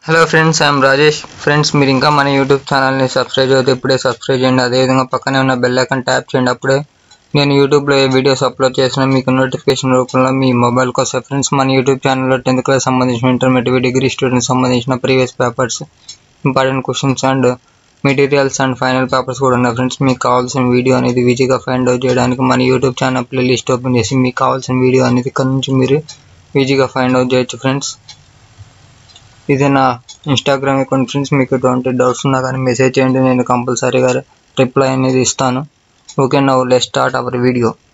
Hello friends, I'm Rajesh. Friends, మీరు ఇంకా మన యూట్యూబ్ ఛానల్ని సబ్స్క్రైబ్ అయితే ఇప్పుడే సబ్స్క్రైబ్ చేయండి. అదేవిధంగా పక్కనే ఉన్న బెల్ ఐకాన్ ట్యాప్ చేయండి. అప్పుడే నేను యూట్యూబ్లో ఏ వీడియోస్ అప్లోడ్ చేసినా మీకు నోటిఫికేషన్ రూపంలో మీ మొబైల్కి వస్తాయి. ఫ్రెండ్స్, మన యూట్యూబ్ ఛానల్లో 10th క్లాస్ సంబంధించిన ఇంటర్మీడియట్ డిగ్రీ స్టూడెంట్స్ సంబంధించిన previous papers, important questions and materials and final papers కూడా ఉన్నాయి. ఫ్రెండ్స్, మీకు కావాల్సిన వీడియో అనేది ఈజీగా ఫైండ్ అవుట్ చేయడానికి మన యూట్యూబ్ ఛానల్ ప్లేలిస్ట్ ఓపెన్ చేసి మీకు కావాల్సిన వీడియో అనేది ఇక్కడ నుంచి మీరు ఈజీగా ఫైండ్ అవుట్ చేయొచ్చు. ఫ్రెండ్స్, ఇది నా ఇన్స్టాగ్రామ్ అకౌంట్. ఫ్రెండ్స్, మీకు ఎటువంటి డౌట్స్ ఉన్నా కానీ మెసేజ్ చేయండి, నేను కంపల్సరీగా రిప్లై అనేది ఇస్తాను. Okay, now let's start our video.